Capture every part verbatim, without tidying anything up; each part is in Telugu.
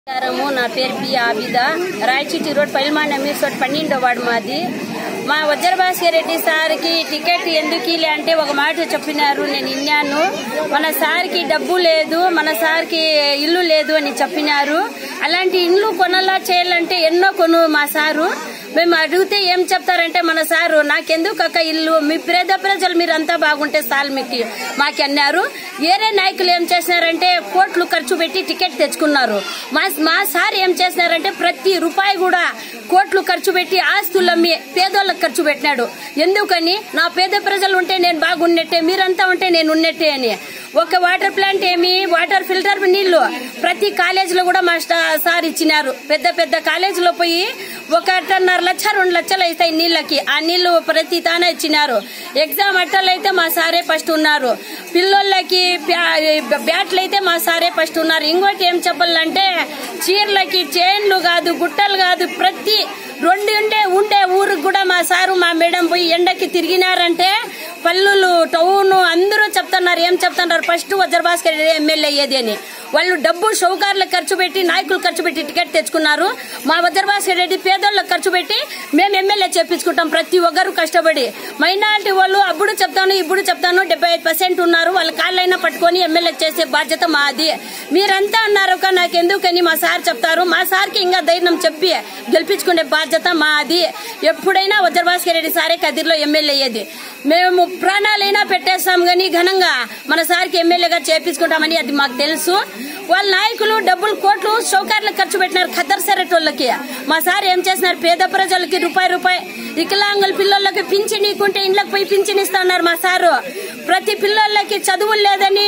నా పేరు పి ఆబిదా రాయచిట్టి రోడ్ పైల్మాన్ అమీర్సోట్ పన్నెండో వార్డు మాది. మా వజ్రభాస్కర్ రెడ్డి సార్కి టికెట్ ఎందుకు అంటే ఒక మాట చెప్పినారు, నేను విన్నాను. మన సార్కి డబ్బు లేదు, మన సార్కి ఇల్లు లేదు అని చెప్పినారు. అలాంటి ఇల్లు కొనలా చేయాలంటే ఎన్నో కొను మా సారు. మేము అడిగితే ఏం చెప్తారంటే మన సారు నాకెందుకు అక్క ఇల్లు, మీ పేద ప్రజలు మీరంతా బాగుంటే సార్ మీకు మాకు అన్నారు. వేరే నాయకులు ఏం చేసినారంటే కోట్లు ఖర్చు పెట్టి టికెట్ తెచ్చుకున్నారు. మా మా సార్ ఏం చేసినారంటే ప్రతి రూపాయి కూడా కోట్లు ఖర్చు పెట్టి ఆస్తులమ్మి పేదోళ్ళకి ఖర్చు పెట్టినాడు. ఎందుకని నా పేద ప్రజలు ఉంటే నేను బాగున్నట్టే, మీరంతా ఉంటే నేను ఉన్నట్టే అని. ఒక వాటర్ ప్లాంట్ ఏమి, వాటర్ ఫిల్టర్ నీళ్లు ప్రతి కాలేజీలో కూడా మా సార్ ఇచ్చినారు. పెద్ద పెద్ద కాలేజీలో పోయి ఒకటిన్నర లక్ష రెండు లక్షలు అవుతాయి నీళ్ళకి, ఆ నీళ్లు ప్రతి తానే ఇచ్చినారు. ఎగ్జామ్ అట్టలు అయితే మా సారే ఫస్ట్ ఉన్నారు. పిల్లలకి బ్యాట్లు అయితే మా సారే ఫస్ట్ ఉన్నారు. ఇంకోటి ఏం చెప్పాలంటే చీరలకి చైన్లు కాదు, గుట్టలు కాదు, ప్రతి రెండు ఉండే ఉండే ఊరికి కూడా మా సారు మా మేడం పోయి ఎండకి తిరిగినారంటే పల్లెలు టౌన్ అందరూ చెప్తున్నారు. ఏం చెప్తున్నారు, ఫస్ట్ వజ్రభాస్కర్ రెడ్డి ఎమ్మెల్యే అయ్యేది అని. వాళ్ళు డబ్బు షౌకార్లకు ఖర్చు పెట్టి నాయకులు ఖర్చు పెట్టి టికెట్ తెచ్చుకున్నారు. మా వజ్రభాస్కర్ రెడ్డి పేదోళ్ళకి ఖర్చు పెట్టి మేము ఎమ్మెల్యే చేపించుకుంటాం. ప్రతి ఒక్కరు కష్టపడి మైనారిటీ వాళ్ళు అప్పుడు చెప్తాను ఇప్పుడు చెప్తాను డెబ్బై ఐదు పర్సెంట్ ఉన్నారు. వాళ్ళ కాళ్ళైనా పట్టుకొని ఎమ్మెల్యే చేసే బాధ్యత మాది. మీరంతా అన్నారు నాకెందుకని మా సార్ చెప్తారు. మా సార్కి ఇంకా ధైర్యం చెప్పి గెలిపించుకునే బాధ్యత మాది. ఎప్పుడైనా వజ్రభాస్కర్ రెడ్డి సారే కదిరిలో ఎమ్మెల్యే అయ్యేది. మేము ప్రాణాలైనా పెట్టేస్తాం గానీ ఘనంగా మన సార్కి ఎమ్మెల్యేగా చేపించుకుంటామని అది మాకు తెలుసు. వాళ్ళ నాయకులు డబ్బులు కోట్లు షౌకార్లకు ఖర్చు పెట్టినారు ఖద్దర్ సెరెటోళ్ళకి. మా సార్ ఏం చేసినారు, పేద ప్రజలకి రూపాయి రూపాయి వికలాంగుల పిల్లలకి పింఛన్ ఇకుంటే ఇండ్లకు పోయి పింఛన్ ఇస్తున్నారు మా సారు. ప్రతి పిల్లలకి చదువులు లేదని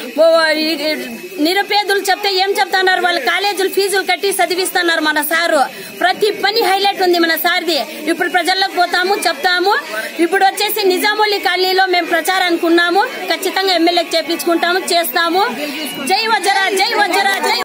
నిరుపేదలు చెప్తే ఏం చెప్తున్నారు, వాళ్ళ కాలేజీలు ఫీజులు కట్టి చదివిస్తున్నారు మన సారు. ప్రతి పని హైలైట్ ఉంది మన సార్ది. ఇప్పుడు ప్రజల్లోకి పోతాము చెప్తాము. ఇప్పుడు వచ్చేసి నిజాముల్లి కాలనీలో మేము ప్రచారానికి ఉన్నాము. ఖచ్చితంగా ఎమ్మెల్యేకి చేపించుకుంటాము, చేస్తాము. జై వజ్రా, జై వజ్రా, జై